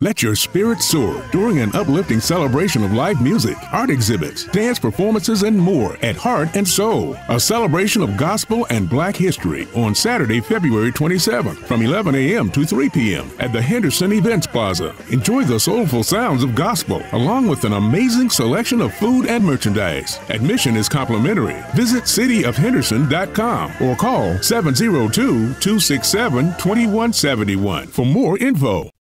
Let your spirit soar during an uplifting celebration of live music, art exhibits, dance performances, and more at Heart and Soul, a celebration of gospel and Black history on Saturday, February 27th from 11 a.m. to 3 p.m. at the Henderson Events Plaza. Enjoy the soulful sounds of gospel along with an amazing selection of food and merchandise. Admission is complimentary. Visit cityofhenderson.com or call 702-267-2171 for more info.